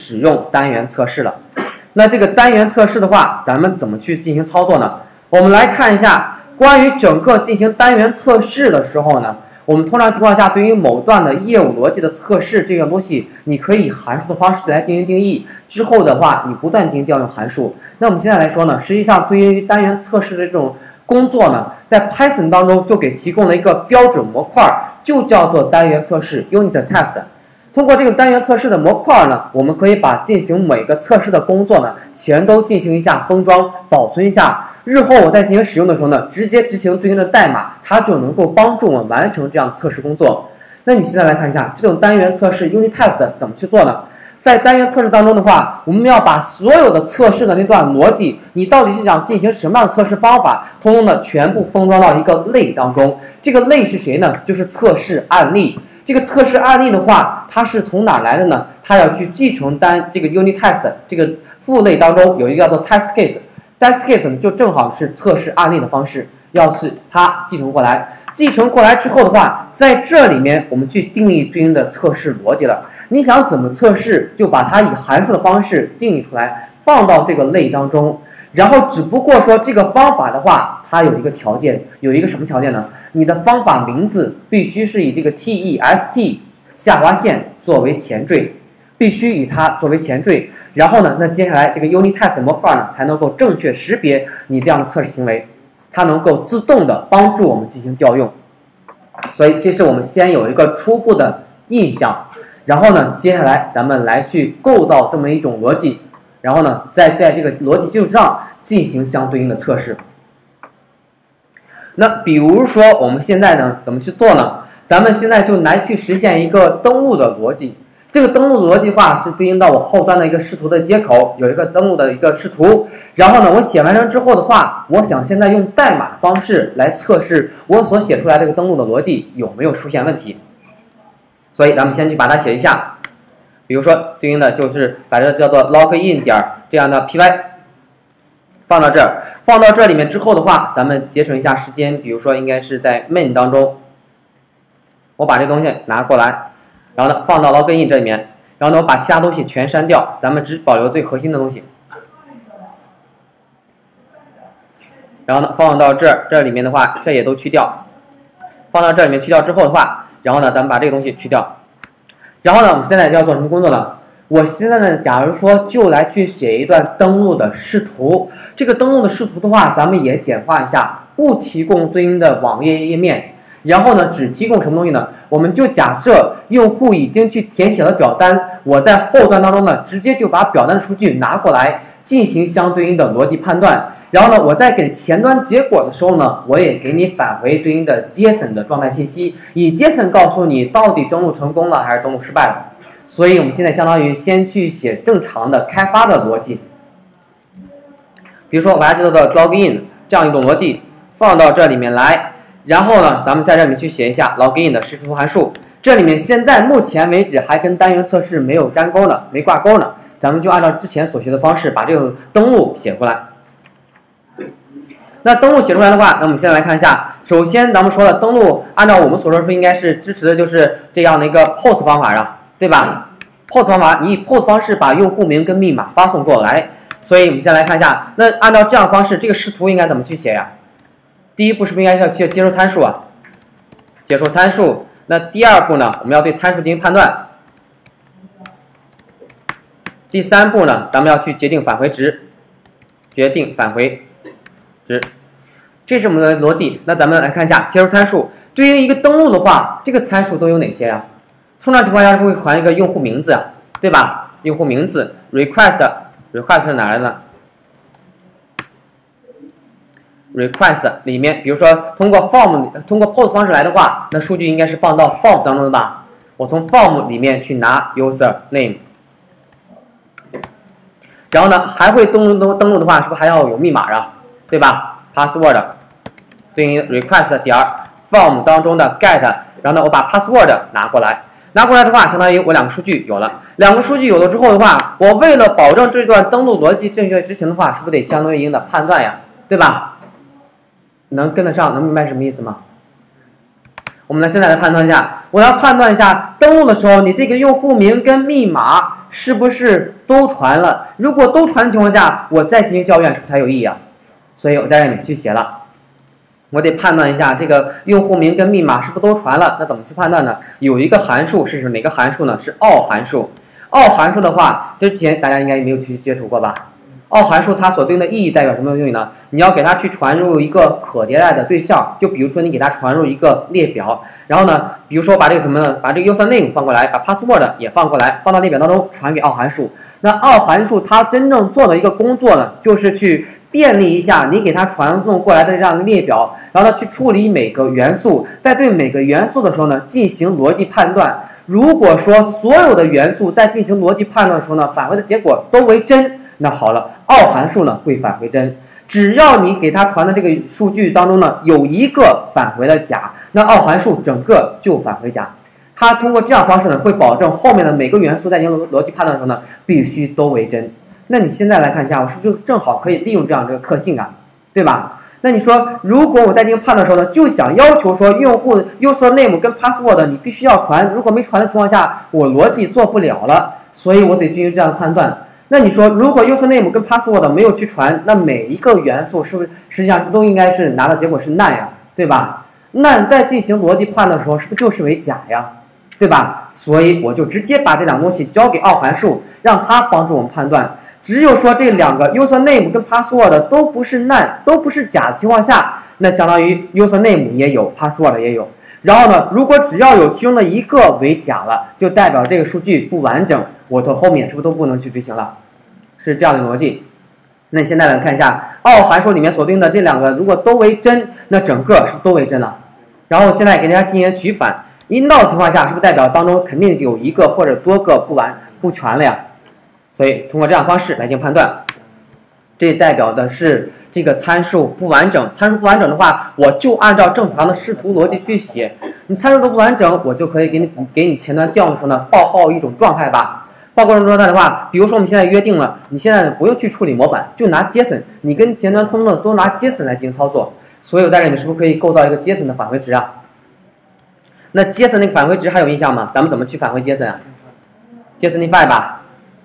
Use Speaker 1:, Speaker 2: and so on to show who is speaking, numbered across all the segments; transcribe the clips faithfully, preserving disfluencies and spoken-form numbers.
Speaker 1: 使用单元测试了。那这个单元测试的话，咱们怎么去进行操作呢？我们来看一下关于整个进行单元测试的时候呢，我们通常情况下对于某段的业务逻辑的测试这个东西，你可以以函数的方式来进行定义，之后的话你不断进行调用函数。那我们现在来说呢，实际上对于单元测试的这种工作呢，在 Python 当中就给提供了一个标准模块，就叫做单元测试 Unit Test。通过这个单元测试的模块呢，我们可以把进行每个测试的工作呢，全都进行一下封装、保存一下。日后我在进行使用的时候呢，直接执行对应的代码，它就能够帮助我们完成这样的测试工作。那你现在来看一下这种单元测试 Unit Test 怎么去做呢？在单元测试当中的话，我们要把所有的测试的那段逻辑，你到底是想进行什么样的测试方法，通通的全部封装到一个类当中。这个类是谁呢？就是测试案例。这个测试案例的话，它是从哪来的呢？它要去继承单这个 unit test 这个父类当中有一个叫做 test case，test case 呢就正好是测试案例的方式，要是它继承过来，继承过来之后的话，在这里面我们去定义对应的测试逻辑了。你想怎么测试，就把它以函数的方式定义出来，放到这个类当中。然后只不过说这个方法的话，它有一个条件，有一个什么条件呢？你的方法名字必须是以这个 test 下划线作为前缀，必须以它作为前缀。然后呢，那接下来这个 unit test 模块呢，才能够正确识别你这样的测试行为，它能够自动的帮助我们进行调用。所以这是我们先有一个初步的印象，然后呢，接下来咱们来去构造这么一种逻辑。然后呢，在在这个逻辑基础上进行相对应的测试。那比如说我们现在呢怎么去做呢？咱们现在就来去实现一个登录的逻辑。这个登录的逻辑化是对应到我后端的一个视图的接口，有一个登录的一个视图。然后呢，我写完成之后的话，我想现在用代码方式来测试我所写出来这个登录的逻辑有没有出现问题。所以咱们先去把它写一下。比如说对应的就是把这叫做 login 点这样的 py 放到这儿，放到这里面之后的话，咱们节省一下时间，比如说应该是在 main 当中，我把这东西拿过来，然后呢放到 login 这里面，然后呢我把其他东西全删掉，咱们只保留最核心的东西，然后呢放到这儿，这里面的话这也都去掉，放到这里面去掉之后的话，然后呢咱们把这个东西去掉。然后呢，我们现在要做什么工作呢？我现在呢，假如说就来去写一段登录的视图。这个登录的视图的话，咱们也简化一下，不提供对应的网页页面。然后呢，只提供什么东西呢？我们就假设用户已经去填写了表单，我在后端当中呢，直接就把表单的数据拿过来进行相对应的逻辑判断。然后呢，我在给前端结果的时候呢，我也给你返回对应的 JSON 的状态信息，以 JSON 告诉你到底登录成功了还是登录失败了。所以我们现在相当于先去写正常的开发的逻辑，比如说我把它叫做 login 这样一种逻辑放到这里面来，然后呢，咱们在这里面去写一下 login 的视图函数。这里面现在目前为止还跟单元测试没有粘钩呢，没挂钩呢。咱们就按照之前所学的方式把这个登录写过来。那登录写出来的话，那我们先来看一下。首先咱们说了，登录按照我们所说是应该是支持的就是这样的一个 post 方法啊，对吧 ？post 方法，你以 post 方式把用户名跟密码发送过来。所以我们先来看一下，那按照这样的方式，这个视图应该怎么去写呀？第一步是不是应该要去接收参数啊？接收参数。那第二步呢，我们要对参数进行判断。第三步呢，咱们要去决定返回值，决定返回值，这是我们的逻辑。那咱们来看一下接收参数，对于一个登录的话，这个参数都有哪些呀？通常情况下是会传一个用户名字，对吧？用户名字 request request 是哪来的 ？request 里面，比如说通过 form 通过 post 方式来的话，那数据应该是放到 form 当中的吧？我从 form 里面去拿 user name。然后呢，还会登录登录的话，是不是还要有密码啊？对吧 ？password 对应 request 点 form 当中的 get， 然后呢，我把 password 拿过来，拿过来的话，相当于我两个数据有了。两个数据有了之后的话，我为了保证这段登录逻辑正确执行的话，是不是得相对应的判断呀？对吧？能跟得上，能明白什么意思吗？我们来现在来判断一下，我要判断一下登录的时候，你这个用户名跟密码是不是都传了？如果都传的情况下，我再进行校验是不是才有意义啊？所以我在这里面去写了，我得判断一下这个用户名跟密码是不是都传了。那怎么去判断呢？有一个函数是哪个函数呢？是奥函数。奥函数的话，之前大家应该没有去接触过吧？奥函数它所对应的意义代表什么用意呢？你要给它去传入一个可迭代的对象，就比如说你给它传入一个列表，然后呢，比如说把这个什么呢？把这个 user name 放过来，把 password 也放过来，放到列表当中传给奥函数。那奥函数它真正做的一个工作呢，就是去便利一下你给它传送过来的这样一个列表，然后呢去处理每个元素，在对每个元素的时候呢进行逻辑判断。如果说所有的元素在进行逻辑判断的时候呢，返回的结果都为真，那好了，奥函数呢会返回真。只要你给它传的这个数据当中呢有一个返回了假，那奥函数整个就返回假。它通过这样方式呢，会保证后面的每个元素在进行逻辑判断的时候呢，必须都为真。那你现在来看一下，我是不是就正好可以利用这样这个特性啊，对吧？那你说，如果我在进行判断的时候呢，就想要求说用户 user name 跟 password 你必须要传，如果没传的情况下，我逻辑做不了了，所以我得进行这样的判断。那你说，如果 user name 跟 password 没有去传，那每一个元素是不是实际上都应该是拿的结果是 none 呀，对吧？ none 在进行逻辑判断的时候，是不是就是为假呀？对吧？所以我就直接把这两个东西交给奥函数，让它帮助我们判断。只有说这两个 user name 跟 password 都不是 none 都不是假的情况下，那相当于 user name 也有 password 也有。然后呢，如果只要有其中的一个为假了，就代表这个数据不完整，我的后面是不是都不能去执行了？是这样的逻辑。那你现在来看一下奥函数里面锁定的这两个，如果都为真，那整个是不是都为真了？然后现在给大家进行取反。in 到的情况下，是不是代表当中肯定有一个或者多个不完不全了呀？所以通过这样方式来进行判断，这代表的是这个参数不完整。参数不完整的话，我就按照正常的视图逻辑去写。你参数都不完整，我就可以给你给你前端调用的时候呢，报号一种状态吧。报告这种状态的话，比如说我们现在约定了，你现在不用去处理模板，就拿 JSON， 你跟前端通用都拿 JSON 来进行操作。所以我在这里是不是可以构造一个 JSON 的返回值啊？那 JSON 那个返回值还有印象吗？咱们怎么去返回 JSON 啊 ？JSONify 吧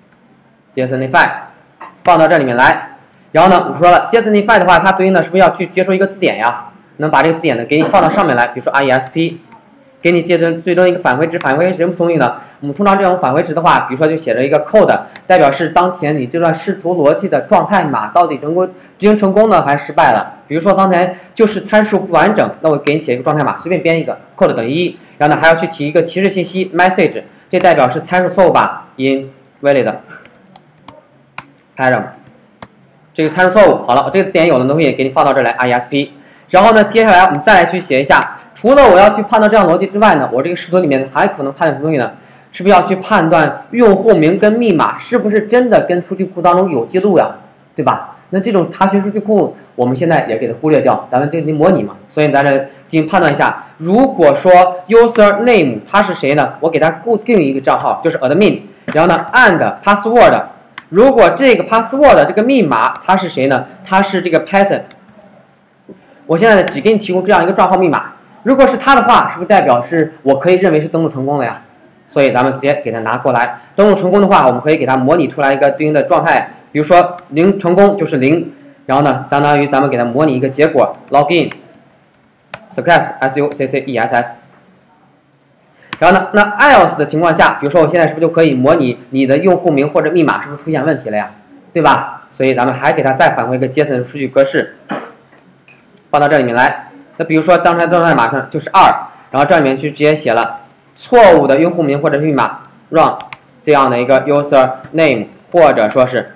Speaker 1: ，JSONify 放到这里面来。然后呢，我说了 JSONify 的话，它对应的是不是要去接收一个字典呀？能把这个字典呢给你放到上面来，比如说 R E S P， 给你接最最终一个返回值。返回值什么东西呢？我们通常这种返回值的话，比如说就写着一个 code， 代表是当前你这段视图逻辑的状态码到底成功执行成功呢，还是失败了？比如说刚才就是参数不完整，那我给你写一个状态码，随便编一个 code 等于一，然后呢还要去提一个提示信息 message， 这代表是参数错误吧 ？invalid param， 这个参数错误。好了，我这个字典有的东西给你放到这儿来 R E S P， 然后呢接下来我们再来去写一下，除了我要去判断这样逻辑之外呢，我这个视图里面还可能判断什么东西呢？是不是要去判断用户名跟密码是不是真的跟数据库当中有记录呀？对吧？那这种查询数据库，我们现在也给它忽略掉，咱们进行模拟嘛，所以咱这进行判断一下。如果说 user name 它是谁呢？我给它固定一个账号，就是 admin， 然后呢 and password， 如果这个 password 这个密码它是谁呢？它是这个 Python。我现在只给你提供这样一个账号密码，如果是它的话，是不是代表是我可以认为是登录成功了呀？所以咱们直接给它拿过来，登录成功的话，我们可以给它模拟出来一个对应的状态。比如说零成功就是零，然后呢，相当于咱们给它模拟一个结果 login success s u c c e s s， 然后呢，那 else 的情况下，比如说我现在是不是就可以模拟你的用户名或者密码是不是出现问题了呀？对吧？所以咱们还给它再返回一个 JSON 的数据格式，放到这里面来。那比如说当前状态码上就是二，然后这里面去直接写了错误的用户名或者密码 wrong 这样的一个 user name 或者说是。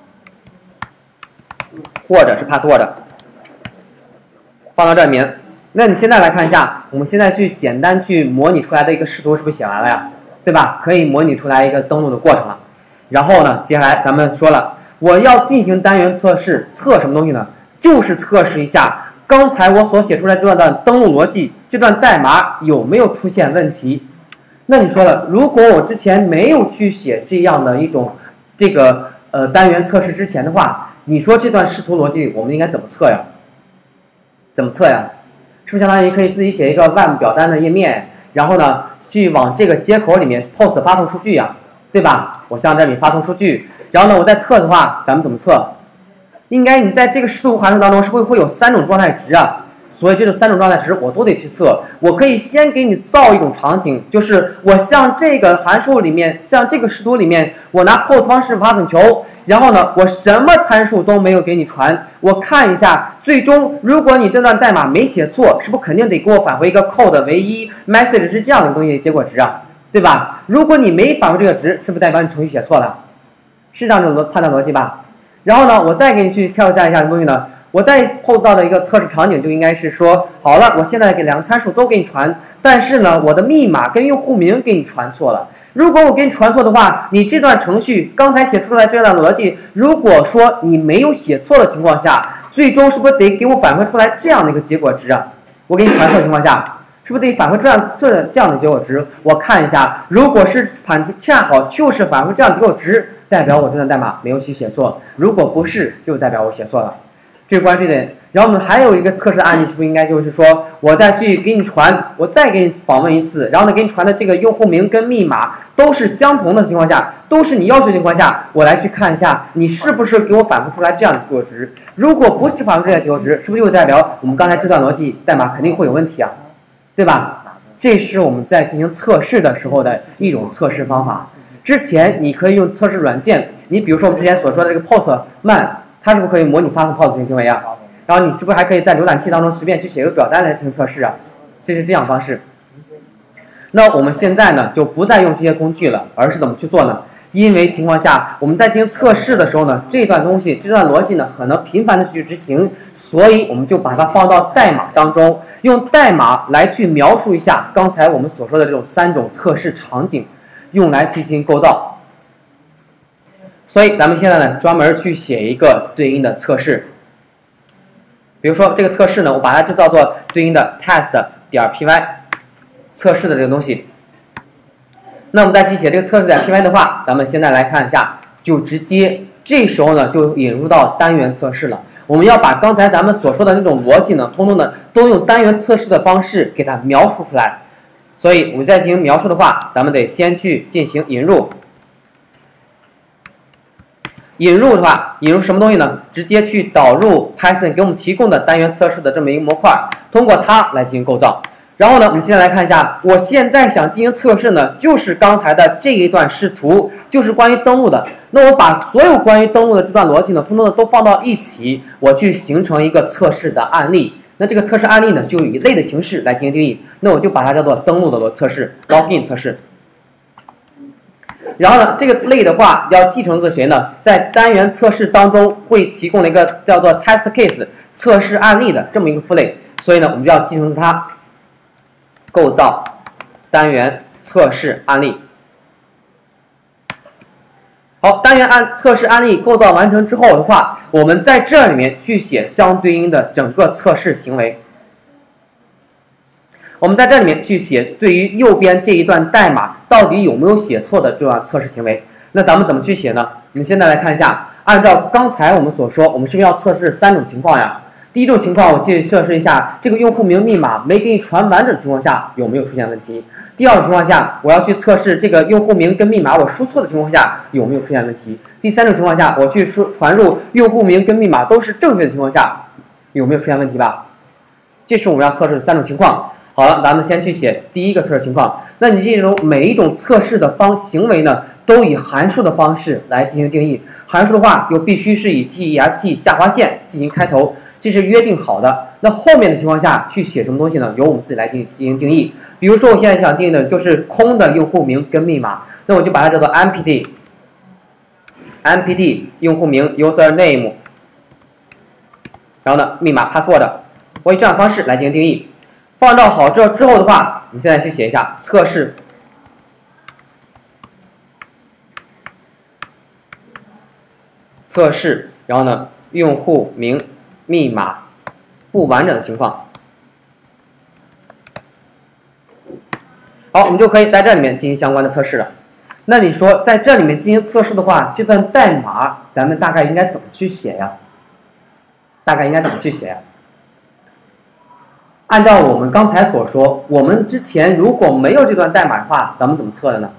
Speaker 1: 或者是 password 放到这里面。那你现在来看一下，我们现在去简单去模拟出来的一个视图是不是写完了呀？对吧？可以模拟出来一个登录的过程了。然后呢，接下来咱们说了，我要进行单元测试，测什么东西呢？就是测试一下刚才我所写出来这段登录逻辑，这段代码有没有出现问题。那你说了，如果我之前没有去写这样的一种这个呃单元测试之前的话，你说这段视图逻辑我们应该怎么测呀？怎么测呀？是不是相当于可以自己写一个 web 表单的页面，然后呢去往这个接口里面 post 发送数据呀？ 对吧？我向这里发送数据，然后呢，我再测的话，咱们怎么测？应该你在这个视图函数当中是不是会有三种状态值啊？所以这种三种状态值我都得去测。我可以先给你造一种场景，就是我向这个函数里面，像这个视图里面，我拿 post 方式发送球，然后呢，我什么参数都没有给你传，我看一下，最终如果你这段代码没写错，是不是肯定得给我返回一个 code 唯一 message 是这样的东西结果值啊，对吧？如果你没返回这个值，是不是代表你程序写错了？是这样的判断逻辑吧？然后呢，我再给你去跳下一下什么东西呢？我再碰到的一个测试场景就应该是说，好了，我现在给两个参数都给你传，但是呢，我的密码跟用户名给你传错了。如果我给你传错的话，你这段程序刚才写出来这段逻辑，如果说你没有写错的情况下，最终是不是得给我返回出来这样的一个结果值啊？我给你传错的情况下，是不是得返回这样这这样的结果值？我看一下，如果是返出恰好就是返回这样的结果值，代表我这段代码没有去写错；如果不是，就代表我写错了。这关这点，然后我们还有一个测试案例，是不是应该就是说，我再去给你传，我再给你访问一次，然后呢，给你传的这个用户名跟密码都是相同的情况下，都是你要求的情况下，我来去看一下，你是不是给我返回出来这样的结果值？如果不是返回这样的结果值，是不是就代表我们刚才这段逻辑代码肯定会有问题啊？对吧？这是我们在进行测试的时候的一种测试方法。之前你可以用测试软件，你比如说我们之前所说的这个 Postman。它是不是可以模拟发送 P O S 行为啊？然后你是不是还可以在浏览器当中随便去写个表单来进行测试啊？这是这样方式。那我们现在呢就不再用这些工具了，而是怎么去做呢？因为情况下我们在进行测试的时候呢，这段东西这段逻辑呢可能频繁的去执行，所以我们就把它放到代码当中，用代码来去描述一下刚才我们所说的这种三种测试场景，用来进行构造。所以咱们现在呢，专门去写一个对应的测试。比如说这个测试呢，我把它就叫做对应的 test 点 py 测试的这个东西。那我们再去写这个测试点 py 的话，咱们现在来看一下，就直接这时候呢就引入到单元测试了。我们要把刚才咱们所说的那种逻辑呢，通通的都用单元测试的方式给它描述出来。所以我们在进行描述的话，咱们得先去进行引入。引入的话，引入什么东西呢？直接去导入 Python 给我们提供的单元测试的这么一个模块，通过它来进行构造。然后呢，我们现在来看一下，我现在想进行测试呢，就是刚才的这一段视图，就是关于登录的。那我把所有关于登录的这段逻辑呢，通通的都放到一起，我去形成一个测试的案例。那这个测试案例呢，就以类的形式来进行定义。那我就把它叫做登录的测试 ，login 测试。然后呢，这个类的话要继承自谁呢？在单元测试当中会提供了一个叫做 test case 测试案例的这么一个父类，所以呢，我们就要继承自它，构造单元测试案例。好，单元案测试案例构造完成之后的话，我们在这里面去写相对应的整个测试行为。我们在这里面去写对于右边这一段代码到底有没有写错的这段测试行为。那咱们怎么去写呢？我们现在来看一下，按照刚才我们所说，我们是不是要测试三种情况呀？第一种情况，我去测试一下这个用户名密码没给你传完整情况下有没有出现问题。第二种情况下，我要去测试这个用户名跟密码我输错的情况下有没有出现问题。第三种情况下，我去输传入用户名跟密码都是正确的情况下有没有出现问题吧？这是我们要测试的三种情况。好了，咱们先去写第一个测试情况。那你这种每一种测试的方行为呢，都以函数的方式来进行定义。函数的话，又必须是以 test 下划线进行开头，这是约定好的。那后面的情况下去写什么东西呢？由我们自己来进进行定义。比如说，我现在想定义的就是空的用户名跟密码，那我就把它叫做 empty empty 用户名 user name， 然后呢密码 password， 我以这样的方式来进行定义。放到好这之后的话，我们现在去写一下测试测试，然后呢用户名密码不完整的情况。好，我们就可以在这里面进行相关的测试了。那你说在这里面进行测试的话，这段代码咱们大概应该怎么去写呀？大概应该怎么去写呀？按照我们刚才所说，我们之前如果没有这段代码的话，咱们怎么测的呢？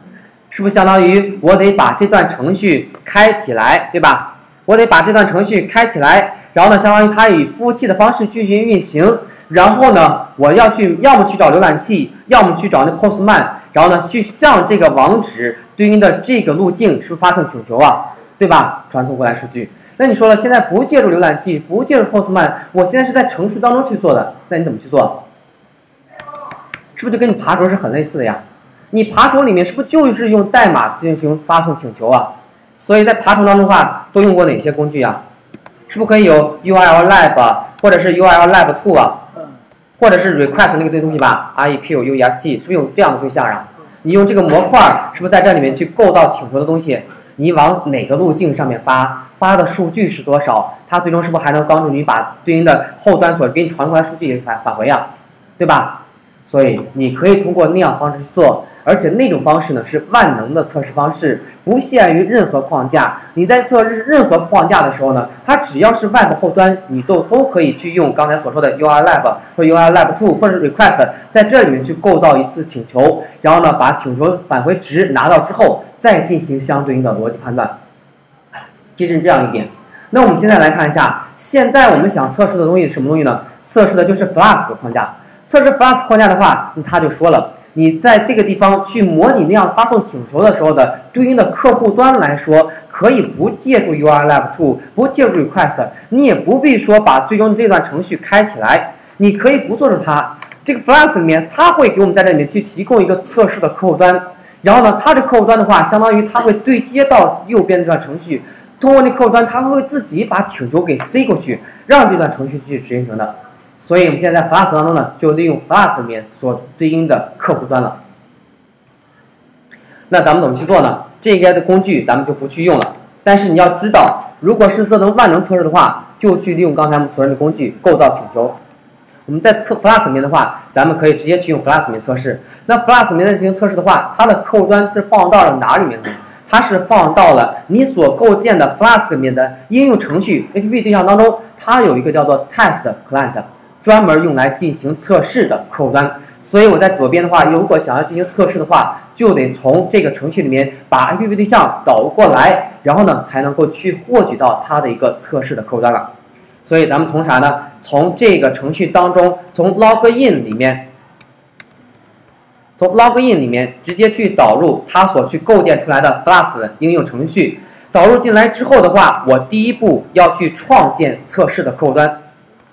Speaker 1: 是不是相当于我得把这段程序开起来，对吧？我得把这段程序开起来，然后呢，相当于它以服务器的方式继续运行。然后呢，我要去要么去找浏览器，要么去找那 Postman， 然后呢，去向这个网址对应的这个路径是不是发送请求啊？对吧？传送过来数据。那你说了，现在不借助浏览器，不借助 Postman， 我现在是在程序当中去做的，那你怎么去做？是不是就跟你爬虫是很类似的呀？你爬虫里面是不是就是用代码进行发送请求啊？所以在爬虫当中的话，都用过哪些工具啊？是不是可以有 U R L Lab 或者是 U R L Lab two 啊？或者是 request 那个东西吧 ，R E Q U E S T 是不是有这样的对象啊？你用这个模块是不是在这里面去构造请求的东西？你往哪个路径上面发，发的数据是多少？它最终是不是还能帮助你把对应的后端所给你传过来数据返返回啊？对吧？所以你可以通过那样方式去做，而且那种方式呢是万能的测试方式，不限于任何框架。你在测试任何框架的时候呢，它只要是 Web 后端，你都都可以去用刚才所说的 U R L Lab 或者 U R L Lab two 或者是 request， 在这里面去构造一次请求，然后呢把请求返回值拿到之后，再进行相对应的逻辑判断。这是这样一点。那我们现在来看一下，现在我们想测试的东西是什么东西呢？测试的就是 Flask 框架。测试 Flask 框架的话，他就说了，你在这个地方去模拟那样发送请求的时候的对应的客户端来说，可以不借助 U R L Lab two， 不借助 request， 你也不必说把最终这段程序开起来，你可以不做出它。这个 Flask 里面，它会给我们在这里面去提供一个测试的客户端，然后呢，它这客户端的话，相当于它会对接到右边这段程序，通过那客户端，它会自己把请求给塞过去，让这段程序去执行的。所以我们现在在 Flask 当中呢，就利用 Flask 里面所对应的客户端了。那咱们怎么去做呢？这些的工具咱们就不去用了。但是你要知道，如果是做成万能测试的话，就去利用刚才我们所说的工具构造请求。我们在测 Flask 里面的话，咱们可以直接去用 Flask 里面测试。那 Flask 里面进行测试的话，它的客户端是放到了哪里面呢？它是放到了你所构建的 Flask 里面的应用程序 A P P 对象当中，它有一个叫做 Test Client。专门用来进行测试的客户端，所以我在左边的话，如果想要进行测试的话，就得从这个程序里面把 A P P 对象导过来，然后呢才能够去获取到它的一个测试的客户端了。所以咱们从啥呢？从这个程序当中，从 login 里面，从 login 里面直接去导入它所去构建出来的 Flask 的应用程序。导入进来之后的话，我第一步要去创建测试的客户端。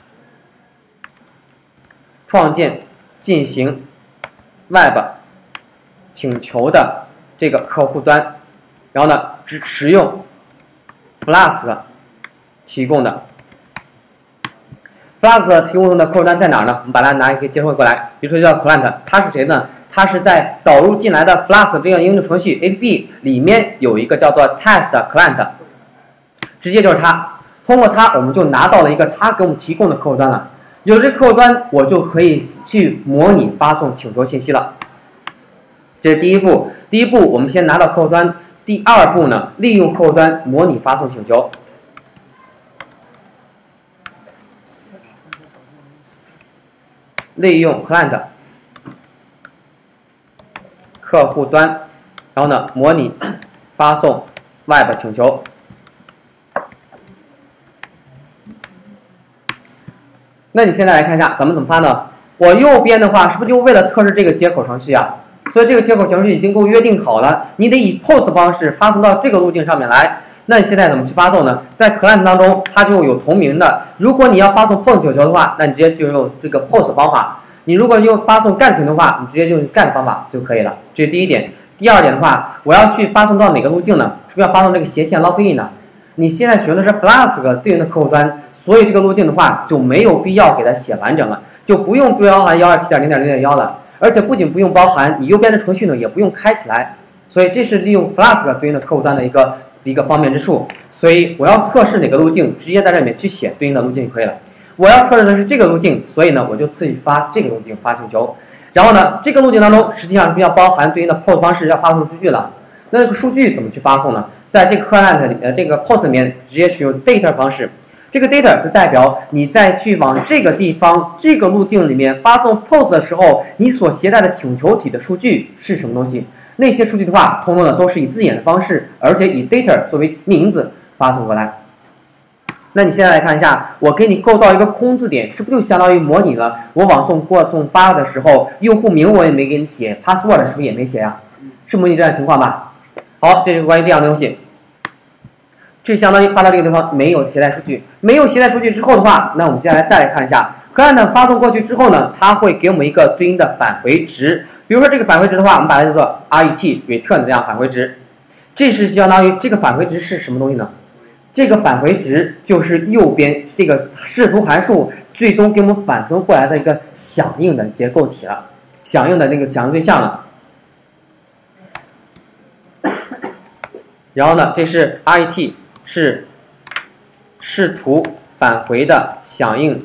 Speaker 1: 创建进行 Web 请求的这个客户端，然后呢，只使用 Flask 提供的 Flask 提供的客户端在哪儿呢？我们把它拿一个接收过来，比如说叫 Client， 它是谁呢？它是在导入进来的 Flask 这样应用程序 A P P 里面有一个叫做 Test Client， 直接就是它。通过它，我们就拿到了一个它给我们提供的客户端了。有这客户端，我就可以去模拟发送请求信息了。这是第一步。第一步，我们先拿到客户端。第二步呢，利用客户端模拟发送请求。利用 Client 客户端，然后呢，模拟发送 Web 请求。那你现在来看一下，咱们怎么发呢？我右边的话，是不是就为了测试这个接口程序啊？所以这个接口程序已经给我约定好了，你得以 P O S T 方式发送到这个路径上面来。那你现在怎么去发送呢？在 Client 当中，它就有同名的。如果你要发送 P O S T 请求的话，那你直接就用这个 P O S T 方法。你如果用发送 GET 请求的话，你直接就用 GET 方法就可以了。这是第一点。第二点的话，我要去发送到哪个路径呢？是不是要发送这个斜线 login 呢？你现在使用的是 Flask 对应的客户端。所以这个路径的话就没有必要给它写完整了，就不用包含 一二七点零点零点一 了，而且不仅不用包含，你右边的程序呢也不用开起来。所以这是利用 Flask 对应的客户端的一个一个方便之处。所以我要测试哪个路径，直接在这里面去写对应的路径就可以了。我要测试的是这个路径，所以呢我就自己发这个路径发请求。然后呢这个路径当中实际上是要包含对应的 P O S T 方式要发送数据了。那这个数据怎么去发送呢？在这个 Client 里面这个 P O S T 里面直接使用 Data 方式。这个 data 就代表你在去往这个地方这个路径里面发送 P O S T 的时候，你所携带的请求体的数据是什么东西？ 那些数据的话，通通的都是以字眼的方式，而且以 data 作为名字发送过来。那你现在来看一下，我给你构造一个空字典，是不是就相当于模拟了我往送过送发的时候，用户名我也没给你写 ，password 是不是也没写呀、啊？是模拟这样的情况吧？好，这是关于这样的东西。这相当于发到这个地方没有携带数据，没有携带数据之后的话，那我们接下来再来看一下 ，client 发送过去之后呢，它会给我们一个对应的返回值。比如说这个返回值的话，我们把它叫做 ret return 这样返回值。这是相当于这个返回值是什么东西呢？这个返回值就是右边这个视图函数最终给我们返送过来的一个响应的结构体了，响应的那个响应对象了。然后呢，这是 ret 是视图返回的响应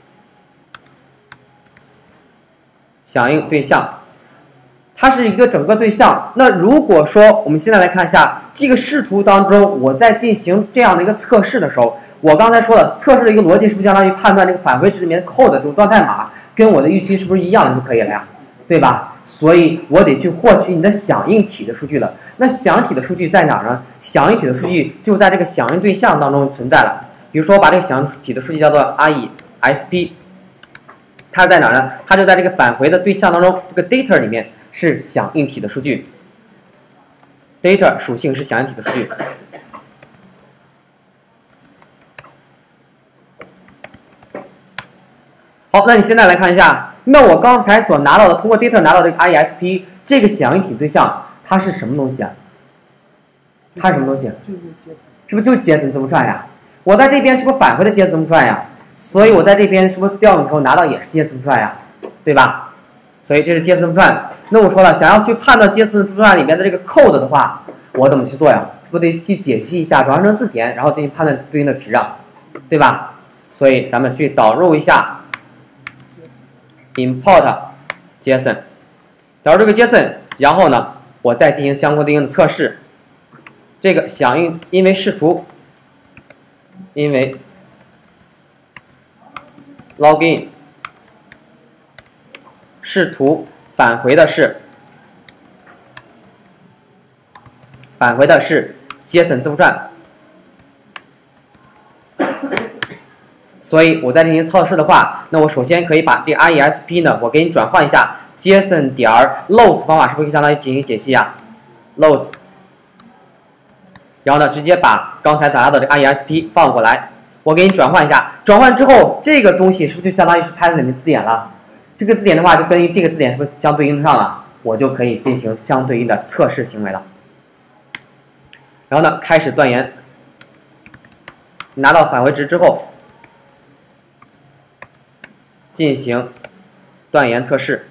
Speaker 1: 响应对象。它是一个整个对象。那如果说我们现在来看一下这个视图当中，我在进行这样的一个测试的时候，我刚才说了，测试的一个逻辑是不是相当于判断这个返回值里面 code 的这种状态码跟我的预期是不是一样的就可以了呀？对吧？所以我得去获取你的响应体的数据了。那响体的数据在哪儿呢？响应体的数据就在这个响应对象当中存在了。比如说，把这个响应体的数据叫做 resp， 它在哪儿呢？它就在这个返回的对象当中，这个 data 里面。是响应体的数据 ，data 属性是响应体的数据。好，那你现在来看一下，那我刚才所拿到的，通过 data 拿到的这个 resp 这个响应体对象，它是什么东西啊？它是什么东西？是不是就是 JSON 字符串呀？我在这边是不是返回的 JSON 字符串呀？所以我在这边是不是调用的时候拿到也是 JSON 字符串呀？对吧？所以这是 JSON 字符串。那我说了，想要去判断 JSON 字符串里面的这个 code 的话，我怎么去做呀？我得去解析一下，转换成字典，然后进行判断对应的值啊，对吧？所以咱们去导入一下 import JSON， 导入这个 JSON， 然后呢，我再进行相关对应的测试。这个响应因为视图，因为 login。视图返回的是返回的是 JSON 字符串，所以我在进行测试的话，那我首先可以把这个 resp 呢，我给你转换一下 JSON 点 loads 方法，是不是相当于进行解析呀 ？loads， 然后呢，直接把刚才咱拿到的 resp 放过来，我给你转换一下，转换之后，这个东西是不是就相当于是 Python 里面字典了？这个字典的话，就跟这个字典是不是相对应上了？我就可以进行相对应的测试行为了。然后呢，开始断言，拿到返回值之后，进行断言测试。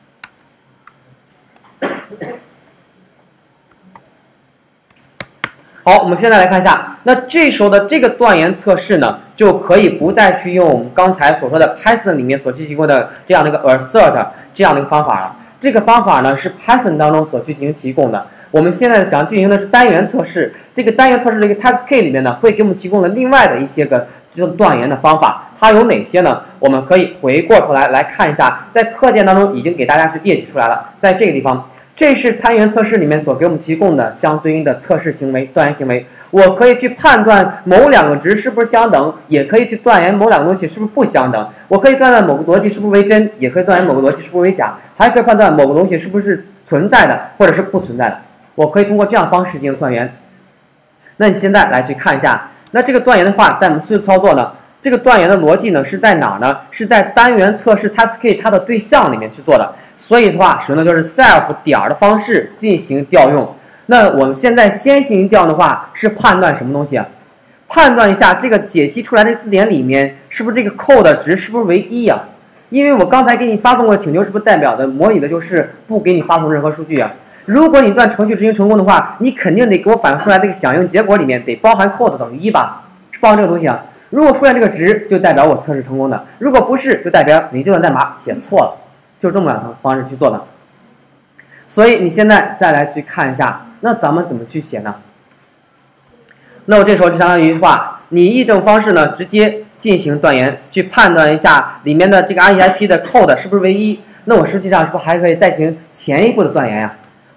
Speaker 1: 好，我们现在来看一下，那这时候的这个断言测试呢，就可以不再去用我们刚才所说的 Python 里面所去提供的这样的一个 assert 这样的一个方法了。这个方法呢是 Python 当中所去进行提供的。我们现在想进行的是单元测试，这个单元测试的一个 test case 里面呢，会给我们提供了另外的一些个这种断言的方法。它有哪些呢？我们可以回过头来来看一下，在课件当中已经给大家去列举出来了，在这个地方。这是单元测试里面所给我们提供的相对应的测试行为、断言行为。我可以去判断某两个值是不是相等，也可以去断言某两个东西是不是不相等。我可以断断某个逻辑是不是为真，也可以断言某个逻辑是不是为假，还可以判断某个东西是不是存在的，或者是不存在的。我可以通过这样的方式进行断言。那你现在来去看一下，那这个断言的话，在我们自操作呢？这个断言的逻辑呢是在哪儿呢？是在单元测试 test case 它的对象里面去做的。所以的话，使用的就是 self 点的方式进行调用。那我们现在先进行调用的话，是判断什么东西啊？判断一下这个解析出来的字典里面是不是这个 code 值是不是为一啊？因为我刚才给你发送过的请求，是不是代表的模拟的就是不给你发送任何数据啊？如果你段程序执行成功的话，你肯定得给我返回出来这个响应结果里面得包含 code 等于一吧？是包含这个东西啊？如果出现这个值，就代表我测试成功的；如果不是，就代表你这段代码写错了。就这么两种方式去做的。所以你现在再来去看一下，那咱们怎么去写呢？那我这时候就相当于话，你以这种方式呢，直接进行断言，去判断一下里面的这个 resp 的 code 是不是为一。那我实际上是不是还可以再进行前一步的断言呀？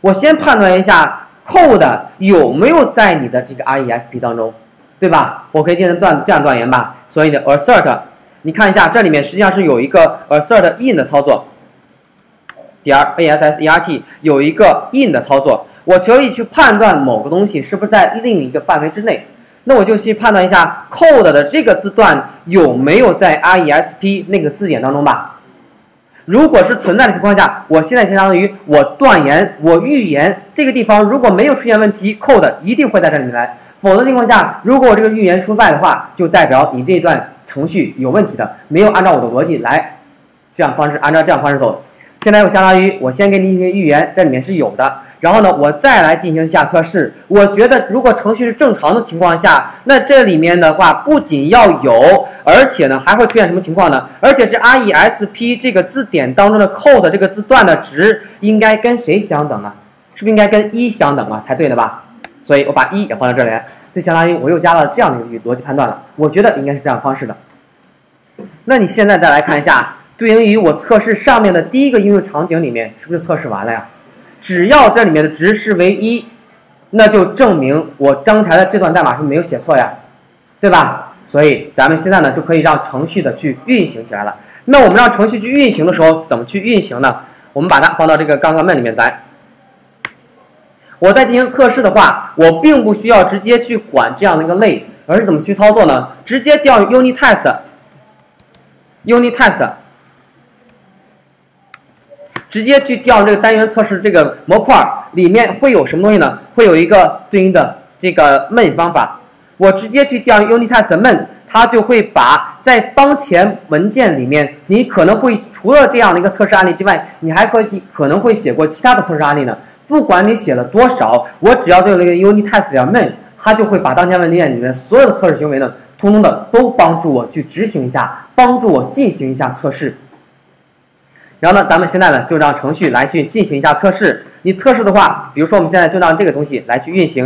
Speaker 1: 我先判断一下 code 有没有在你的这个 resp 当中，对吧？我可以进行断这样断言吧。所以呢 assert， 你看一下这里面实际上是有一个 assert in 的操作，点 assert 有一个 in 的操作，我可以去判断某个东西是不是在另一个范围之内。那我就去判断一下 code 的这个字段有没有在 resp 那个字典当中吧。如果是存在的情况下，我现在相当于我断言，我预言这个地方如果没有出现问题 ，code 一定会在这里面来。否则情况下，如果我这个预言失败的话，就代表你这段程序有问题的，没有按照我的逻辑来，这样方式按照这样方式走。现在我相当于我先给你一些预言，这里面是有的。然后呢，我再来进行一下测试。我觉得如果程序是正常的情况下，那这里面的话不仅要有，而且呢还会出现什么情况呢？而且是 resp 这个字典当中的 code 这个字段的值应该跟谁相等呢？是不是应该跟一相等啊？才对的吧？所以我把一也放在这里，就相当于我又加了这样的一个逻辑判断了。我觉得应该是这样方式的。那你现在再来看一下，对应于我测试上面的第一个应用场景里面，是不是测试完了呀？只要这里面的值是为一，那就证明我刚才的这段代码是没有写错呀，对吧？所以咱们现在呢就可以让程序的去运行起来了。那我们让程序去运行的时候，怎么去运行呢？我们把它放到这个刚刚 main 里面来。我在进行测试的话，我并不需要直接去管这样的一个类，而是怎么去操作呢？直接调 unit test，unit test。直接去调这个单元测试这个模块里面会有什么东西呢？会有一个对应的这个 main 方法，我直接去调 unit test main， 它就会把在当前文件里面，你可能会除了这样的一个测试案例之外，你还可以可能会写过其他的测试案例呢。不管你写了多少，我只要对这个 unit test 点 main， 它就会把当前文件里面所有的测试行为呢，通通的都帮助我去执行一下，帮助我进行一下测试。然后呢，咱们现在呢就让程序来去进行一下测试。你测试的话，比如说我们现在就让这个东西来去运行。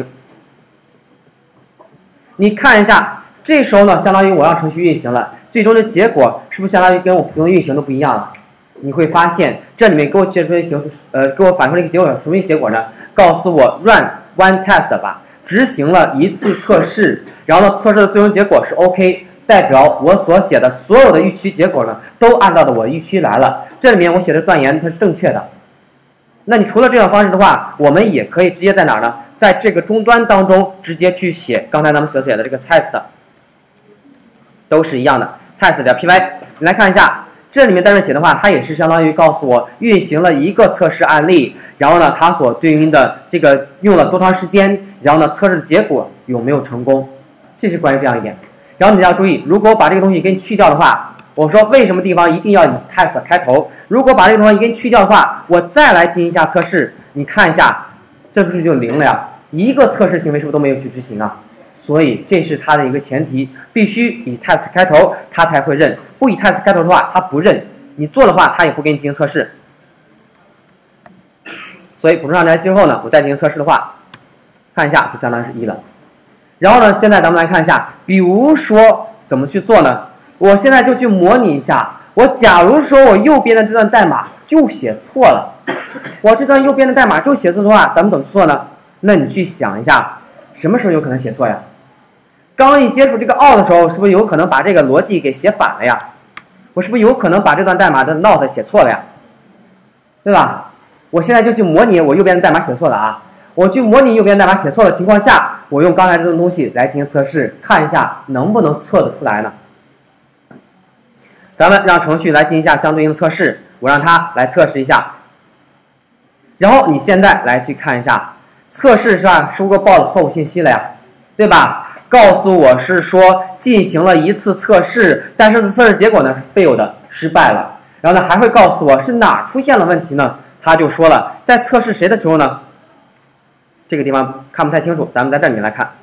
Speaker 1: 你看一下，这时候呢，相当于我让程序运行了，最终的结果是不是相当于跟我普通的运行都不一样了？你会发现这里面给我解出一个呃，给我反馈了一个结果，什么结果呢？告诉我 run one test 吧，执行了一次测试，然后呢，测试的最终结果是 OK。代表我所写的所有的预期结果呢，都按照的我预期来了。这里面我写的断言它是正确的。那你除了这种方式的话，我们也可以直接在哪儿呢？在这个终端当中直接去写刚才咱们所写的这个 test， 都是一样的 test 点 py。你来看一下，这里面在这写的话，它也是相当于告诉我运行了一个测试案例，然后呢，它所对应的这个用了多长时间，然后呢，测试的结果有没有成功，这是关于这样一点。然后你要注意，如果把这个东西给你去掉的话，我说为什么地方一定要以 test 开头？如果把这个东西给你去掉的话，我再来进行一下测试，你看一下，这不是就零了呀？一个测试行为是不是都没有去执行啊？所以这是它的一个前提，必须以 test 开头，它才会认；不以 test 开头的话，它不认。你做的话，它也不给你进行测试。所以补充上来之后呢，我再进行测试的话，看一下，就相当于是一了。然后呢，现在咱们来看一下，比如说怎么去做呢？我现在就去模拟一下，我假如说我右边的这段代码就写错了，我这段右边的代码就写错的话，咱们怎么做呢？那你去想一下，什么时候有可能写错呀？刚一接触这个 out 的时候，是不是有可能把这个逻辑给写反了呀？我是不是有可能把这段代码的 not 写错了呀？对吧？我现在就去模拟我右边的代码写错了啊。我去模拟右边代码写错的情况下，我用刚才这种东西来进行测试，看一下能不能测得出来呢？咱们让程序来进行一下相对应的测试，我让它来测试一下。然后你现在来去看一下，测试上是不是报了错误信息了呀？对吧？告诉我是说进行了一次测试，但是测试结果呢是 failed 失败了。然后呢还会告诉我是哪出现了问题呢？他就说了，在测试谁的时候呢？这个地方看不太清楚，咱们在这里面来看，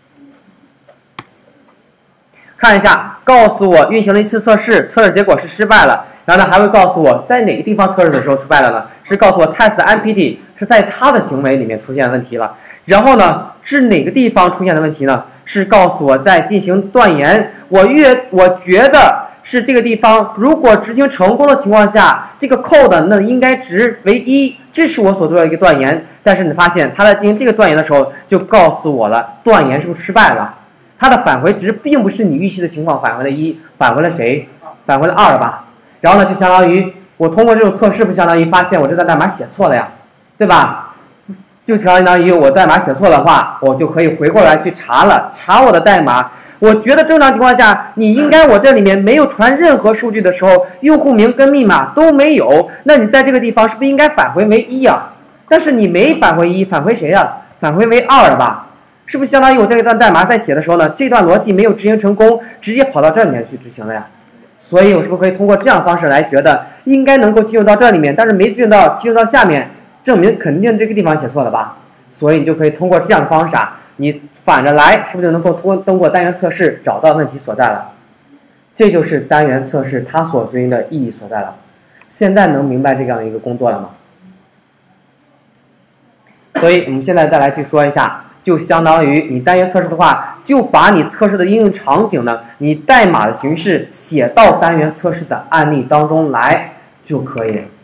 Speaker 1: 看一下，告诉我运行了一次测试，测试结果是失败了。然后呢，还会告诉我在哪个地方测试的时候失败了呢？是告诉我 test npt 是在它的行为里面出现问题了。然后呢，是哪个地方出现的问题呢？是告诉我在进行断言，我越我觉得是这个地方，如果执行成功的情况下，这个 code 那应该值为一，这是我所做的一个断言。但是你发现它在进行这个断言的时候，就告诉我了断言是不是失败了？它的返回值并不是你预期的情况返回了一，返回了谁？返回了二吧。然后呢，就相当于我通过这种测试，不相当于发现我这段代码写错了呀，对吧？就相当于我代码写错的话，我就可以回过来去查了，查我的代码。我觉得正常情况下，你应该我这里面没有传任何数据的时候，用户名跟密码都没有，那你在这个地方是不是应该返回为一呀？但是你没返回一，返回谁呀？返回为二了吧？是不是相当于我这一段代码在写的时候呢，这段逻辑没有执行成功，直接跑到这里面去执行了呀？所以我是不是可以通过这样的方式来觉得应该能够进入到这里面，但是没进入到进入到下面，证明肯定这个地方写错了吧？所以你就可以通过这样的方法，你反着来，是不是就能够通通过单元测试找到问题所在了？这就是单元测试它所对应的意义所在了。现在能明白这样一个工作了吗？所以我们现在再来去说一下，就相当于你单元测试的话，就把你测试的应用场景呢，你代码的形式写到单元测试的案例当中来就可以。